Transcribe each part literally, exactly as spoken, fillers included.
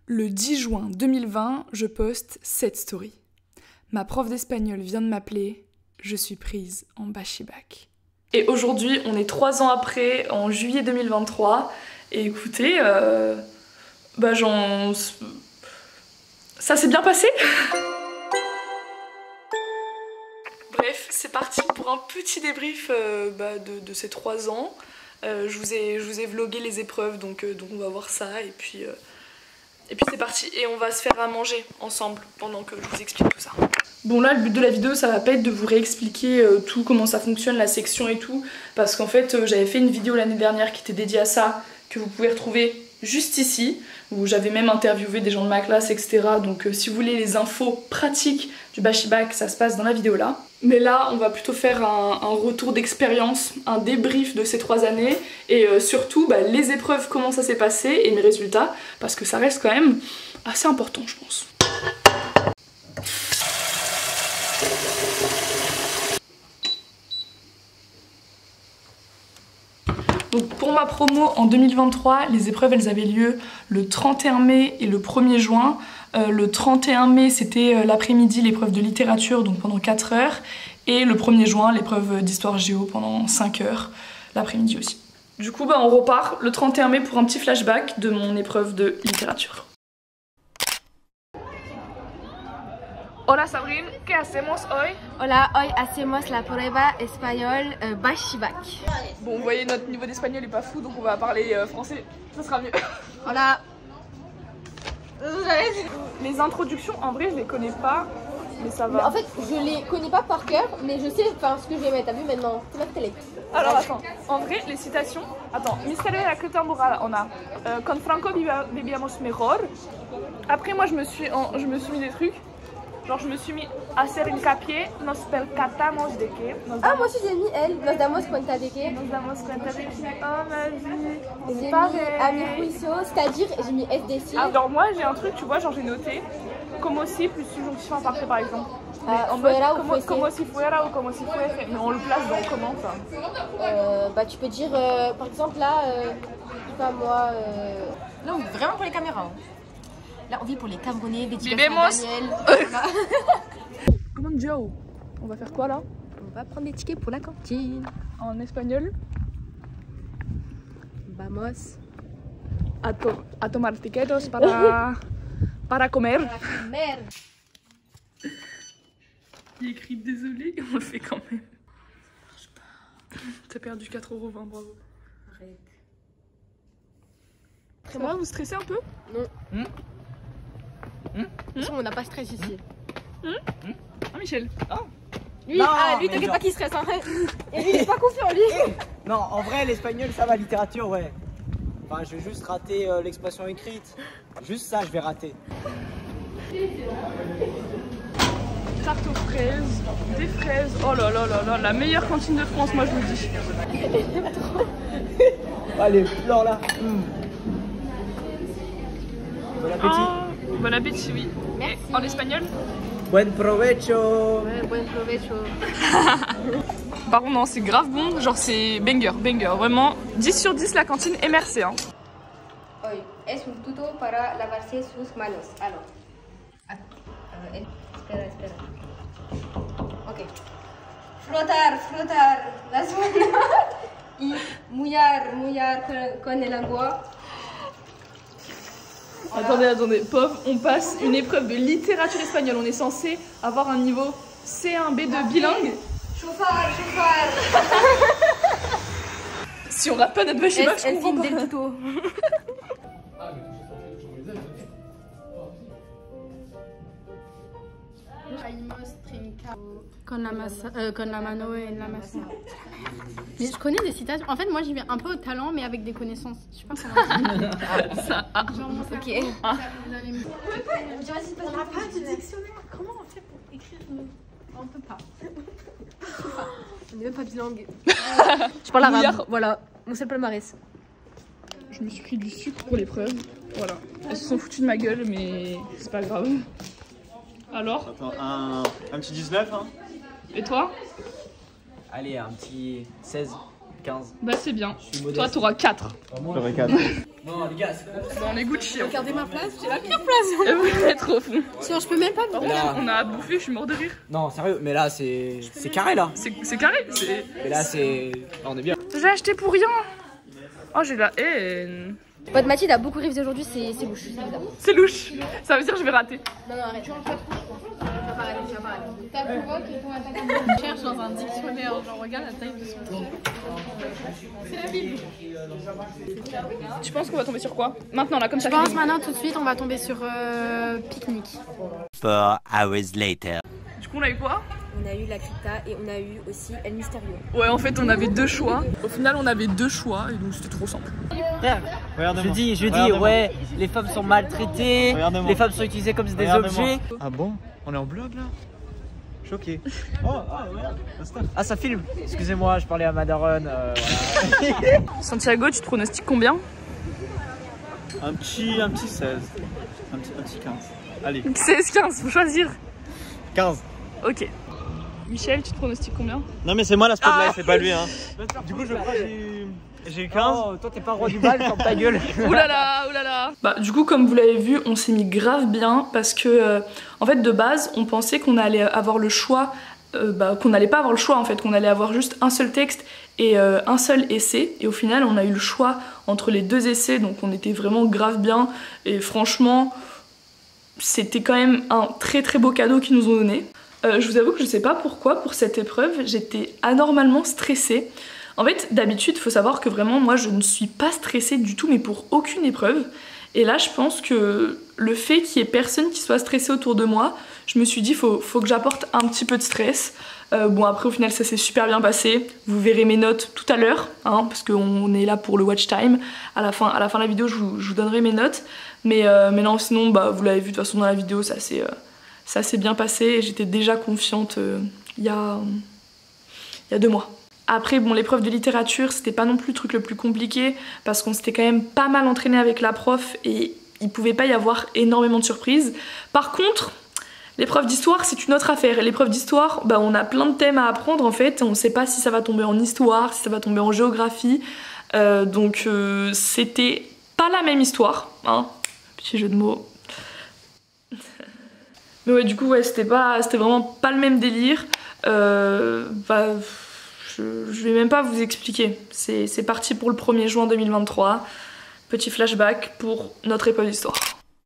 Le dix juin deux mille vingt, je poste cette story. Ma prof d'espagnol vient de m'appeler, je suis prise en bachibak. Et aujourd'hui, on est trois ans après, en juillet deux mille vingt-trois, et écoutez, euh, bah j'en... ça s'est bien passé. Bref, c'est parti pour un petit débrief euh, bah, de, de ces trois ans. Euh, je, vous ai, je vous ai vlogué les épreuves, donc, euh, donc on va voir ça, et puis... Euh, Et puis c'est parti, et on va se faire à manger ensemble pendant que je vous explique tout ça. Bon là, le but de la vidéo, ça va pas être de vous réexpliquer euh, tout, comment ça fonctionne, la section et tout, parce qu'en fait, euh, j'avais fait une vidéo l'année dernière qui était dédiée à ça, que vous pouvez retrouver juste ici, où j'avais même interviewé des gens de ma classe, et cetera. Donc euh, si vous voulez les infos pratiques du bachibak, ça se passe dans la vidéo là. Mais là, on va plutôt faire un, un retour d'expérience, un débrief de ces trois années, et euh, surtout bah, les épreuves, comment ça s'est passé, et mes résultats, parce que ça reste quand même assez important, je pense. Donc pour ma promo en deux mille vingt-trois, les épreuves elles avaient lieu le trente et un mai et le premier juin. Euh, le trente et un mai c'était euh, l'après-midi l'épreuve de littérature donc pendant quatre heures et le premier juin l'épreuve d'histoire géo pendant cinq heures l'après-midi aussi. Du coup bah, on repart le trente et un mai pour un petit flashback de mon épreuve de littérature. Hola Sabrine, ¿qué hacemos hoy? Hola, hoy hacemos la prueba español euh, bachibak. Bon, vous voyez, notre niveau d'espagnol est pas fou, donc on va parler euh, français, ça sera mieux. Hola. Les introductions, en vrai, je les connais pas, mais ça va. Mais en fait, je les connais pas par cœur, mais je sais enfin, ce que je vais mettre. T'as vu maintenant? C'est ma télé. Alors attends, en vrai, les citations. Attends, Misterio de la Creta Moral, on a euh, Con Franco vivíamos mejor. Après, moi, je me suis, en, je me suis mis des trucs. Genre je me suis mis a hacer hincapié, nos percatamos de que. Ah moi aussi j'ai mis elle, nos damos cuenta de que. Nos damos cuenta de que. Oh ma vie. J'ai mis a mi juicio, c'est-à-dire j'ai mis S D C. Alors moi j'ai un truc, tu vois, genre j'ai noté como si plus subjonctif imparfait par exemple. Ah, en mode como, como si fuera ou como si fuese. Mais on le place dans comment ça? euh, Bah tu peux dire euh, par exemple là, euh, je sais pas moi. Euh... Non, vraiment pour les caméras. Là, on vit pour les Camerounais, Betty Vivemos. Daniel. Comment dire? On va faire quoi là? On va prendre des tickets pour la cantine. En espagnol? Vamos. A, to a tomar tiquetos para, para comer. Para comer. Il écrit désolé, on le fait quand même. T'as perdu quatre euros vingt, bravo. Arrête. Ça va, vous stressez un peu? Non. Mmh. De toute façon, on n'a pas de stress ici. Mmh. Mmh. Ah, Michel. Oh. Lui, non, ah, lui t'inquiète genre... pas qu'il stresse, hein. Et lui, il est pas confiant, lui. Non, en vrai, l'espagnol, ça va, littérature, ouais. Enfin, je vais juste rater euh, l'expression écrite. Juste ça, je vais rater. Tarte aux fraises, des fraises. Oh là là là là, la meilleure cantine de France, moi je vous le dis. Allez, fleurs là. Mmh. Bon appétit. Oh, bon appétit, oui. Merci. En espagnol? Buen provecho. Ouais, buen provecho. Par contre, non, c'est grave bon. Genre, c'est banger, banger. Vraiment, dix sur dix la cantine M R C. Hein. Hoy es un tuto para lavarse sus manos. Alors. Uh, espera, espera. Ok. Frotar, frotar las manos y mullar, mullar con, con el agua. Voilà. Attendez, attendez, pauvre, on passe une épreuve de littérature espagnole. On est censé avoir un niveau C un B deux bilingue. Chauffard, chauffard. Si on rate pas notre bachibak, je comprends pas. El tuto. Con la, masa, euh, con la mano en la masa. Mais je connais des citations. En fait, moi, j'y vais un peu au talent, mais avec des connaissances. Je sais pas comment dire. Ça, ah. Genre, mon Ok. cerveau, Ah. vous allez me... On n'a pas de dictionnaire. Comment on fait pour écrire une... On peut pas. On n'est même pas bilingue. Je parle arabe. Voilà. Mon seul palmarès. Je me suis pris du sucre pour l'épreuve. Voilà. Elles se sont foutues de ma gueule, mais c'est pas grave. Alors? Attends, un, un petit dix-neuf, hein. Et toi? Allez, un petit seize. quinze. Bah c'est bien. Toi t'auras quatre. J'aurais quatre. Non les gars, c'est bon. Dans les Gucci. Regardez ma place, j'ai la pire place. Et vous êtes au fond. Sinon, je peux même pas dormir. Là... On a bouffé, je suis mort de rire. Non sérieux, mais là c'est c'est carré là. C'est carré. Mais là c'est... Là, on est bien. J'ai acheté pour rien. Oh j'ai la haine. Votre Mathilde a beaucoup révisé aujourd'hui, c'est louche, c'est évidemment. C'est louche. Ça veut dire que je vais rater. Non, non, arrête. Tu vas pas arrêter, tu vas pas arrêter. Ta provoque et ton attaque. Cherche dans un dictionnaire, genre regarde la taille de son t-shirt. C'est la Bible. Tu penses qu'on va tomber sur quoi? Maintenant là, comme ça. Je pense maintenant tout de suite, on va tomber sur euh, pique-nique. Four hours later. Du coup, on a eu quoi? On a eu la crypta et on a eu aussi El Mysterio. Ouais, en fait, on avait deux choix. Au final, on avait deux choix et donc c'était trop simple. Frère, je dis, je dis, ouais, les femmes sont maltraitées, les femmes sont utilisées comme des objets. Ah bon? On est en blog là? Choqué. Oh, ah ouais. Ah, ça filme. Excusez-moi, je parlais à ma daronne. Euh, voilà. Santiago, tu te pronostiques combien? Un petit, un petit seize. Un petit, un petit quinze. Allez. seize, quinze, faut choisir. quinze. Ok. Michel, tu te pronostiques combien? Non mais c'est moi la spotlight, ah c'est pas lui hein. Du coup je crois que j'ai... J'ai eu quinze. Oh, toi t'es pas roi du bal, ferme ta gueule. Oulala, oulala. Bah du coup comme vous l'avez vu, on s'est mis grave bien parce que euh, en fait de base on pensait qu'on allait avoir le choix, euh, bah, qu'on n'allait pas avoir le choix en fait, qu'on allait avoir juste un seul texte et euh, un seul essai, et au final on a eu le choix entre les deux essais, donc on était vraiment grave bien et franchement c'était quand même un très très beau cadeau qu'ils nous ont donné. Euh, je vous avoue que je sais pas pourquoi pour cette épreuve j'étais anormalement stressée. En fait, d'habitude, il faut savoir que vraiment, moi, je ne suis pas stressée du tout, mais pour aucune épreuve. Et là, je pense que le fait qu'il y ait personne qui soit stressé autour de moi, je me suis dit, faut, faut que j'apporte un petit peu de stress. Euh, bon, après, au final, ça s'est super bien passé. Vous verrez mes notes tout à l'heure, hein, parce qu'on est là pour le watch time. À la fin, à la fin de la vidéo, je vous, je vous donnerai mes notes. Mais, euh, mais non, sinon, bah, vous l'avez vu de toute façon dans la vidéo, ça s'est euh, bien passé. Et j'étais déjà confiante euh, il y a, il y a deux mois. Après, bon, l'épreuve de littérature, c'était pas non plus le truc le plus compliqué parce qu'on s'était quand même pas mal entraîné avec la prof et il pouvait pas y avoir énormément de surprises. Par contre, l'épreuve d'histoire, c'est une autre affaire. Et l'épreuve d'histoire, bah, on a plein de thèmes à apprendre en fait. On sait pas si ça va tomber en histoire, si ça va tomber en géographie. Euh, donc, euh, c'était pas la même histoire, hein. Petit jeu de mots. Mais ouais, du coup, ouais, c'était pas, c'était vraiment pas le même délire. Euh, bah, Je, je vais même pas vous expliquer. C'est parti pour le premier juin deux mille vingt-trois. Petit flashback pour notre épreuve d'histoire.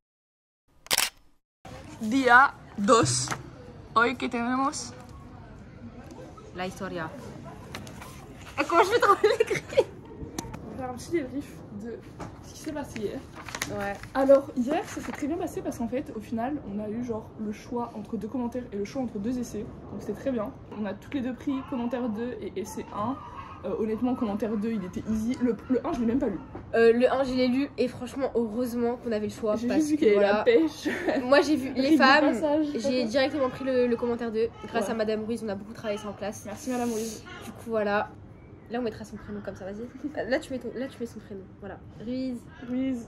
Dia dos. Hoy que tenemos. La historia. Et comment je vais trop l'écrire? On va faire un petit débrief de ce qui s'est passé hier. Ouais. Alors hier ça s'est très bien passé parce qu'en fait au final on a eu genre le choix entre deux commentaires et le choix entre deux essais, donc c'était très bien. On a toutes les deux pris commentaire deux et essai un. Euh, honnêtement commentaire deux il était easy, le, le un je l'ai même pas lu. Euh, le un je l'ai lu et franchement heureusement qu'on avait le choix. J'ai juste vu qu'il y avait voilà, la pêche. Moi j'ai vu les femmes, j'ai pas directement pris le, le commentaire deux grâce ouais. à Madame Ruiz, on a beaucoup travaillé ça en classe. Merci Madame Ruiz. Du coup voilà. Là on mettra son prénom comme ça, vas-y. Là tu mets ton, là tu mets son prénom, voilà. Ruiz. Ruiz.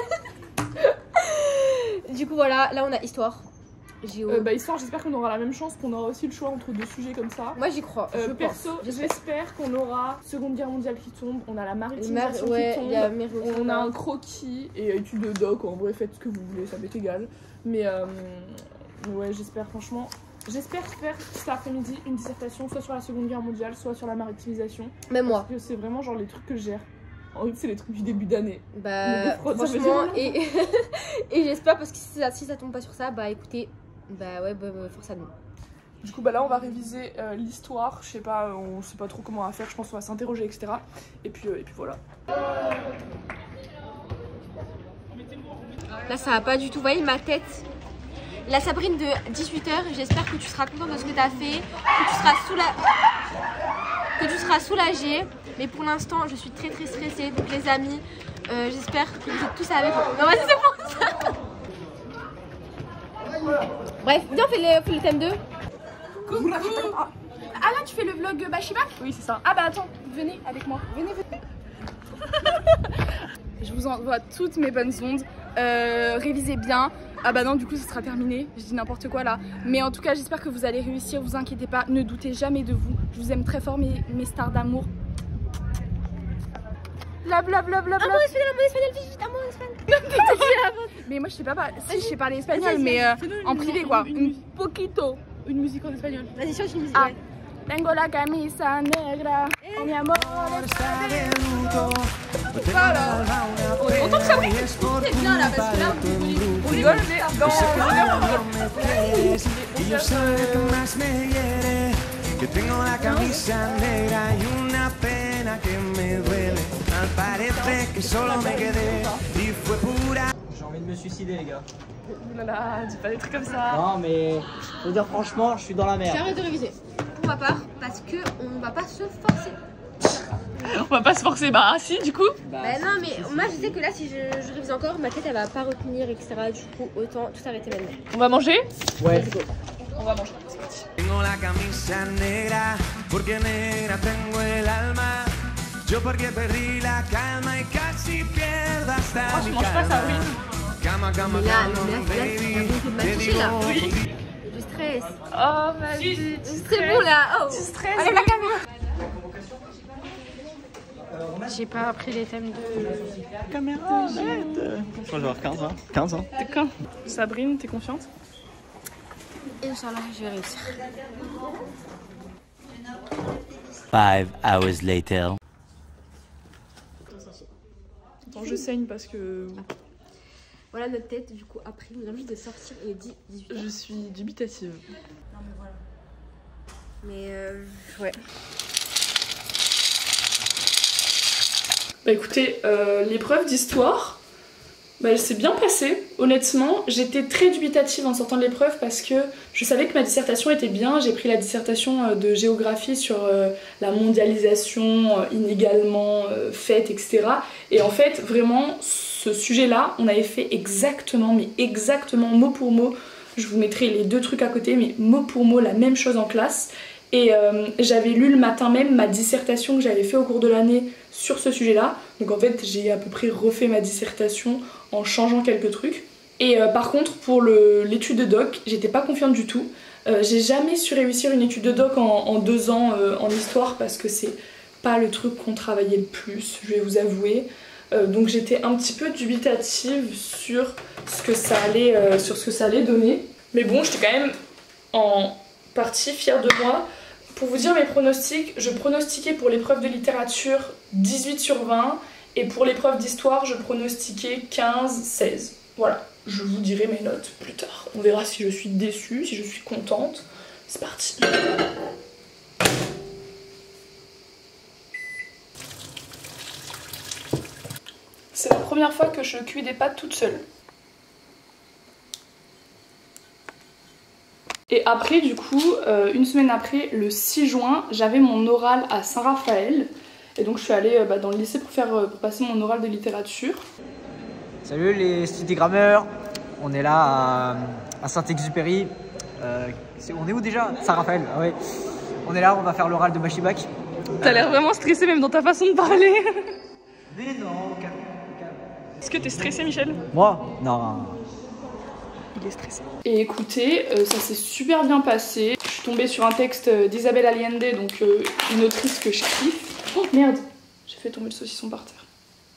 Du coup voilà, là on a histoire. Géo. Euh, bah histoire, j'espère qu'on aura la même chance, qu'on aura aussi le choix entre deux sujets comme ça. Moi j'y crois. Euh, je perso, j'espère qu'on aura Seconde Guerre mondiale qui tombe, on a la maritimisation Mar ouais, qui tombe, y a on a un croquis et études de doc. En vrai, faites ce que vous voulez, ça m'est égal. Mais euh, ouais, j'espère franchement. J'espère faire cet après-midi une dissertation soit sur la Seconde Guerre mondiale, soit sur la maritimisation. Même moi. Parce que c'est vraiment genre les trucs que je gère. En fait, c'est les trucs du début d'année. Bah, franchement, et, et j'espère parce que si ça, si ça tombe pas sur ça, bah écoutez, bah ouais, bah, bah, force à nous. Du coup, bah là, on va réviser euh, l'histoire. Je sais pas, on sait pas trop comment on va faire. Je pense qu'on va s'interroger, et cetera. Et puis, euh, et puis voilà. Là, ça va pas du tout. Vous voyez ma tête? La Sabrine de dix-huit heures, j'espère que tu seras contente de ce que tu as fait, que tu seras soula... que tu seras soulagée. Mais pour l'instant, je suis très très stressée. Donc les amis, euh, j'espère que vous êtes tous avec moi. Non, vas-y, c'est pour ça. Bref, viens, on fait le, fait le thème deux. Coucou. Ah là, tu fais le vlog Bashibak? Oui, c'est ça. Ah bah attends, venez avec moi. Venez, venez. Je vous envoie toutes mes bonnes ondes. Euh, révisez bien. Ah bah non, du coup ça sera terminé, je dis n'importe quoi là. Mais en tout cas j'espère que vous allez réussir, vous inquiétez pas, ne doutez jamais de vous. Je vous aime très fort mes, mes stars d'amour. Bla bla bla bla bla. Un mot espagnol, un mot espagnol, vite, vite, un mot espagnol. Mais moi je sais pas, si je sais parler espagnol, mais euh, en privé quoi. Un poquito. Une musique en espagnol. Vas-y, change une musique. Ah. Ouais. Tengo la camisa negra, oh mi amor. Voilà. On est content que ça brille. C'est bien là parce que là on rigole mais non, Que tengo la camisa negra y una pena que me duele. Al parecer que solo me quedé y fue pura. J'ai envie de me suicider, les gars. Oulala, dis pas des trucs comme ça. Non, mais je veux dire, franchement, je suis dans la merde. J'arrête de réviser. Pour ma part, parce que on ne va pas se forcer. On va pas se forcer, bah si du coup. Bah, bah non, mais moi je sais que là, si je, je révise encore, ma tête elle va pas retenir, et cetera. Du coup, autant tout arrêter maintenant. On va manger? Ouais. On va manger. C'est parti. Tengo la camisa negra porque negra tengo el alma. Yo porque perdí la calma y casi pierdo hasta Moi je mi mange pas ça, oui. Cama, cama, Mais là, cama, mais là, là, baby. tu m'as touché là. Du stress. Oh vas-y. C'est bon là. Oh. Tu stresses. Allez, la caméra. J'ai pas appris les thèmes de. Caméra, arrête. Je crois que avoir quinze ans. quinze ans. T'es quand? Sabrine, t'es confiante? Inch'Allah, je vais réussir. Five hours later. Attends, je saigne parce que Voilà notre tête, du coup, après, nous avons juste de sortir et dit dix-huit heures. je suis dubitative. Non, mais voilà. Mais euh, ouais. Bah écoutez, euh, l'épreuve d'histoire, bah, elle s'est bien passée. Honnêtement, j'étais très dubitative en sortant de l'épreuve parce que je savais que ma dissertation était bien. J'ai pris la dissertation de géographie sur euh, la mondialisation euh, inégalement euh, faite, et cetera. Et en fait, vraiment, ce sujet-là, on avait fait exactement, mais exactement mot pour mot. Je vous mettrai les deux trucs à côté, mais mot pour mot, la même chose en classe. Et euh, j'avais lu le matin même ma dissertation que j'avais fait au cours de l'année sur ce sujet-là. Donc en fait, j'ai à peu près refait ma dissertation en changeant quelques trucs. Et euh, par contre, pour l'étude de doc, j'étais pas confiante du tout. Euh, j'ai jamais su réussir une étude de doc en, en deux ans euh, en histoire parce que c'est pas le truc qu'on travaillait le plus, je vais vous avouer. Euh, donc j'étais un petit peu dubitative sur ce que ça allait, euh, sur ce que ça allait donner. Mais bon, j'étais quand même en partie fière de moi. Pour vous dire mes pronostics, je pronostiquais pour l'épreuve de littérature dix-huit sur vingt et pour l'épreuve d'histoire, je pronostiquais quinze seize. Voilà, je vous dirai mes notes plus tard. On verra si je suis déçue, si je suis contente. C'est parti. C'est la première fois que je cuis des pâtes toute seule. Et après, du coup, euh, une semaine après, le six juin, j'avais mon oral à Saint-Raphaël. Et donc je suis allée euh, bah, dans le lycée pour, faire, euh, pour passer mon oral de littérature. Salut les studigrammeurs, on est là à, à Saint-Exupéry. Euh, est, on est où déjà? Saint-Raphaël, ah ouais. On est là, on va faire l'oral de Bachibac. T'as l'air vraiment stressé même dans ta façon de parler. Mais non, calme, calme. Est-ce que t'es stressé, Michel? Moi? Non. Il est stressé. Et écoutez, euh, ça s'est super bien passé. Je suis tombée sur un texte d'Isabelle Allende, donc euh, une autrice que je kiffe. Oh merde, j'ai fait tomber le saucisson par terre.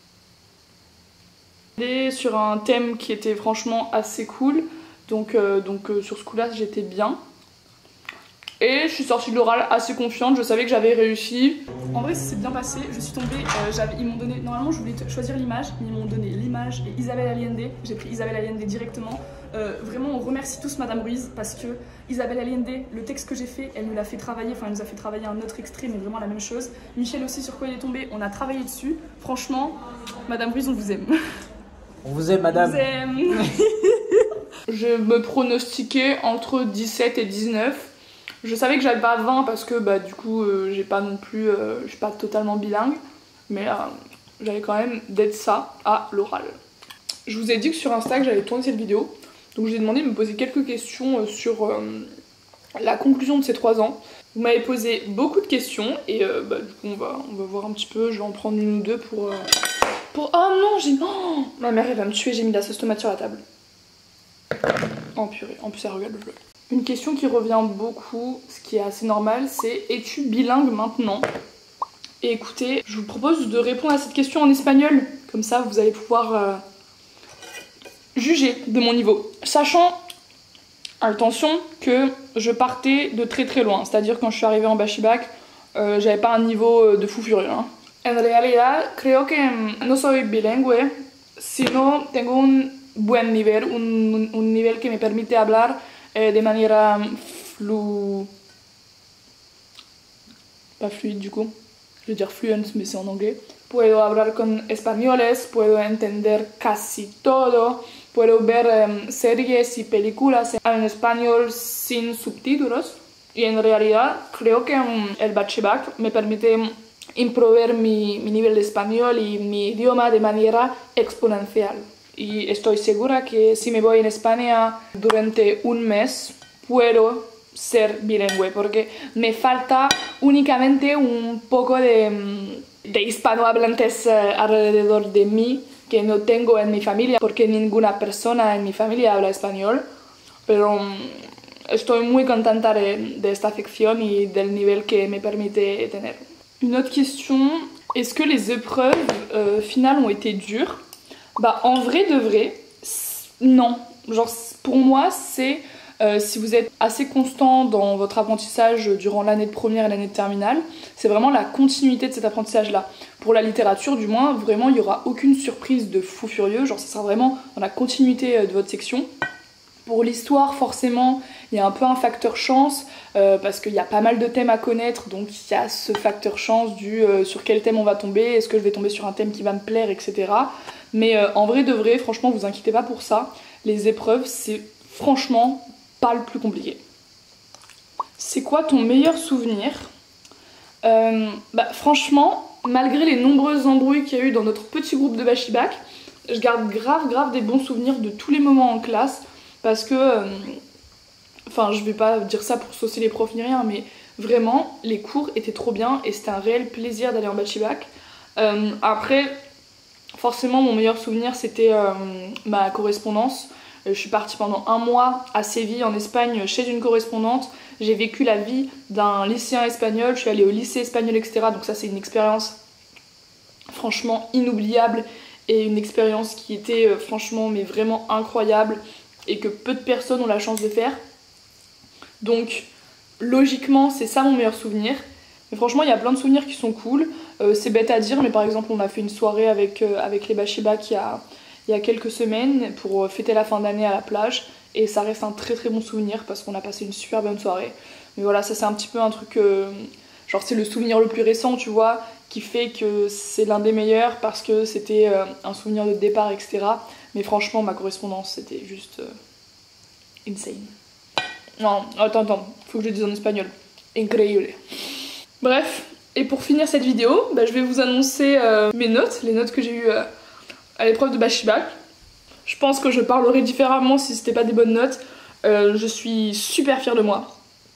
Et sur un thème qui était franchement assez cool, donc, euh, donc euh, sur ce coup-là j'étais bien. Et je suis sortie de l'oral assez confiante, je savais que j'avais réussi. En vrai, ça s'est bien passé, je suis tombée, euh, ils m'ont donné, normalement je voulais choisir l'image, mais ils m'ont donné l'image et Isabelle Allende, j'ai pris Isabelle Allende directement. Euh, vraiment, on remercie tous Madame Ruiz parce que Isabelle Allende, le texte que j'ai fait, elle nous l'a fait travailler, enfin elle nous a fait travailler un autre extrait, mais vraiment la même chose. Michel aussi, sur quoi il est tombé, on a travaillé dessus. Franchement, Madame Ruiz, on vous aime. On vous aime, madame. On vous aime. Je me pronostiquais entre dix-sept et dix-neuf. Je savais que j'avais pas vingt parce que bah du coup euh, j'ai pas non plus, euh, je suis pas totalement bilingue, mais euh, j'avais quand même d'être ça à l'oral. Je vous ai dit que sur Insta que j'allais tourner cette vidéo, donc je vous ai demandé de me poser quelques questions sur euh, la conclusion de ces trois ans. Vous m'avez posé beaucoup de questions et euh, bah, du coup on va, on va voir un petit peu, je vais en prendre une ou deux pour... Euh, pour... Oh non, j'ai... Oh, ma mère elle va me tuer, j'ai mis de la sauce tomate sur la table. Oh purée, en plus elle regarde le vlog. Une question qui revient beaucoup, ce qui est assez normal, c'est es-tu bilingue maintenant? Et écoutez, je vous propose de répondre à cette question en espagnol. Comme ça, vous allez pouvoir euh, juger de mon niveau. Sachant, attention, que je partais de très très loin. C'est-à-dire quand je suis arrivée en Bashibak, euh, j'avais pas un niveau de fou furieux. Hein. En realidad, creo que no soy bilingüe, sino tengo un buen nivel, un, un nivel que me permite hablar eh, de manera flu... pas fluide du coup. Je veux dire fluent, mais c'est en anglais. Puedo hablar con españoles, puedo entender casi todo, puedo ver um, series y películas en español sin subtítulos. Y en realidad creo que um, el Bachibak me permite improver mi, mi nivel de español y mi idioma de manera exponencial. Y estoy segura que si me voy en España durante un mes, puedo ser bilingüe, porque me falta únicamente un poco de, de hispanohablantes alrededor de mí, que no tengo en mi familia, porque ninguna persona en mi familia habla español, pero estoy muy contenta de, de esta sección y del nivel que me permite tener. Une autre question, est-ce que les épreuves euh, finales ont été dures? Bah en vrai de vrai, non. Genre pour moi c'est... Euh, si vous êtes assez constant dans votre apprentissage durant l'année de première et l'année de terminale, c'est vraiment la continuité de cet apprentissage-là. Pour la littérature, du moins, vraiment, il n'y aura aucune surprise de fou furieux, genre ça sera vraiment dans la continuité de votre section. Pour l'histoire, forcément, il y a un peu un facteur chance, euh, parce qu'il y a pas mal de thèmes à connaître, donc il y a ce facteur chance du euh, sur quel thème on va tomber, est-ce que je vais tomber sur un thème qui va me plaire, et cetera. Mais euh, en vrai de vrai, franchement, vous inquiétez pas pour ça. Les épreuves, c'est franchement pas le plus compliqué. C'est quoi ton meilleur souvenir? euh, bah, Franchement, malgré les nombreuses embrouilles qu'il y a eu dans notre petit groupe de Bashibak, je garde grave grave des bons souvenirs de tous les moments en classe, parce que, euh, enfin je vais pas dire ça pour saucer les profs ni rien, mais vraiment les cours étaient trop bien et c'était un réel plaisir d'aller en Bashibak. Euh, après, forcément mon meilleur souvenir c'était euh, ma correspondance. Je suis partie pendant un mois à Séville en Espagne chez une correspondante. J'ai vécu la vie d'un lycéen espagnol, je suis allée au lycée espagnol, et cetera. Donc ça c'est une expérience franchement inoubliable et une expérience qui était euh, franchement mais vraiment incroyable et que peu de personnes ont la chance de faire. Donc logiquement c'est ça mon meilleur souvenir. Mais franchement il y a plein de souvenirs qui sont cool. Euh, c'est bête à dire mais par exemple on a fait une soirée avec, euh, avec les Bashibak il y a... il y a quelques semaines pour fêter la fin d'année à la plage et ça reste un très très bon souvenir parce qu'on a passé une super bonne soirée. Mais voilà, ça c'est un petit peu un truc, euh, genre c'est le souvenir le plus récent tu vois, qui fait que c'est l'un des meilleurs parce que c'était euh, un souvenir de départ, et cetera. Mais franchement ma correspondance c'était juste euh, insane. Non, attends, attends, faut que je le dise en espagnol. Increíble. Bref, et pour finir cette vidéo, bah, je vais vous annoncer euh, mes notes, les notes que j'ai eues euh, à l'épreuve de Bashibak. Je pense que je parlerai différemment si c'était pas des bonnes notes. Euh, je suis super fière de moi.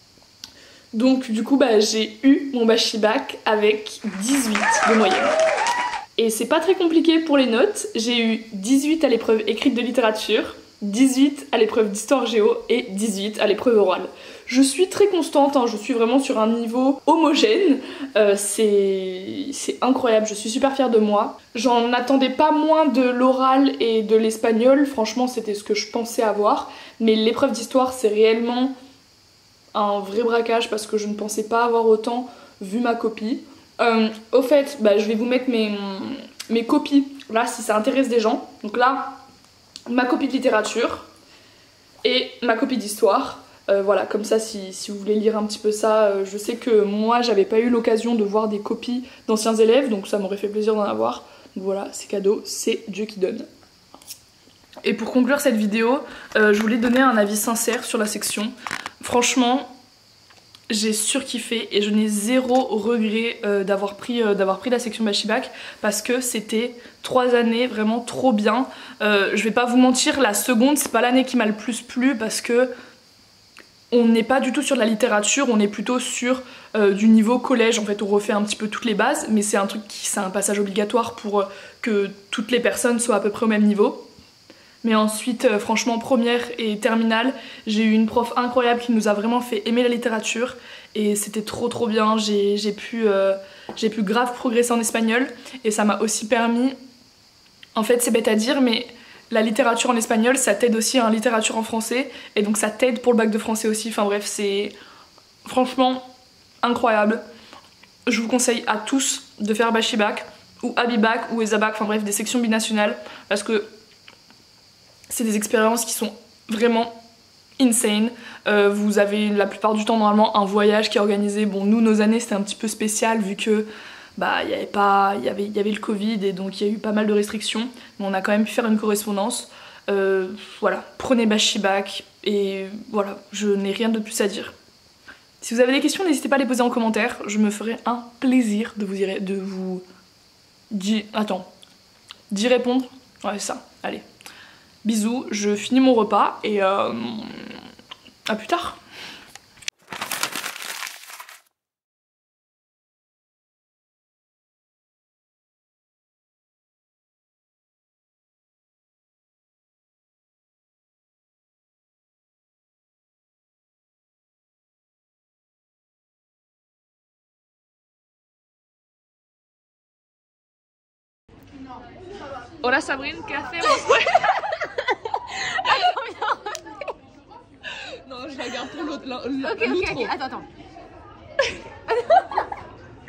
Donc du coup bah, j'ai eu mon Bashibak avec dix-huit de moyenne. Et c'est pas très compliqué pour les notes. J'ai eu dix-huit à l'épreuve écrite de littérature, dix-huit à l'épreuve d'histoire géo et dix-huit à l'épreuve orale. Je suis très constante, hein, je suis vraiment sur un niveau homogène, euh, c'est incroyable, je suis super fière de moi. J'en attendais pas moins de l'oral et de l'espagnol, franchement c'était ce que je pensais avoir, mais l'épreuve d'histoire c'est réellement un vrai braquage parce que je ne pensais pas avoir autant vu ma copie. Euh, au fait, bah, je vais vous mettre mes, mes copies là si ça intéresse des gens. Donc là, ma copie de littérature et ma copie d'histoire. Euh, voilà, comme ça si, si vous voulez lire un petit peu ça, euh, je sais que moi j'avais pas eu l'occasion de voir des copies d'anciens élèves, donc ça m'aurait fait plaisir d'en avoir. Donc voilà, c'est cadeau, c'est Dieu qui donne. Et pour conclure cette vidéo, euh, je voulais donner un avis sincère sur la section. Franchement, j'ai surkiffé et je n'ai zéro regret euh, d'avoir pris, euh, d'avoir pris la section Bashibak parce que c'était trois années vraiment trop bien. Euh, je vais pas vous mentir, la seconde c'est pas l'année qui m'a le plus plu parce que on n'est pas du tout sur de la littérature, on est plutôt sur euh, du niveau collège. En fait on refait un petit peu toutes les bases, mais c'est un truc qui c'est un passage obligatoire pour euh, que toutes les personnes soient à peu près au même niveau. Mais ensuite euh, franchement première et terminale, j'ai eu une prof incroyable qui nous a vraiment fait aimer la littérature et c'était trop trop bien. J'ai j'ai pu, euh, j'ai pu grave progresser en espagnol et ça m'a aussi permis, en fait c'est bête à dire mais la littérature en espagnol ça t'aide aussi en littérature en français et donc ça t'aide pour le bac de français aussi. Enfin bref, c'est franchement incroyable. Je vous conseille à tous de faire Bachibac ou Abibac ou Esabac, enfin bref des sections binationales parce que c'est des expériences qui sont vraiment insane. Euh, vous avez la plupart du temps normalement un voyage qui est organisé. Bon, nous nos années c'était un petit peu spécial vu que bah il y avait pas, il y avait, il y avait le Covid et donc il y a eu pas mal de restrictions. Mais on a quand même pu faire une correspondance. Euh, voilà, prenez Bachibac et voilà, je n'ai rien de plus à dire. Si vous avez des questions, n'hésitez pas à les poser en commentaire. Je me ferai un plaisir de vous dire, de vous dire, attends, d'y répondre. Ouais, ça. Allez. Bisous, je finis mon repas et euh, à plus tard. Hola Sabrine, ¿qué hacemos? Non, je la garde pour l'autre. Ok, ok, ok, attends, attends.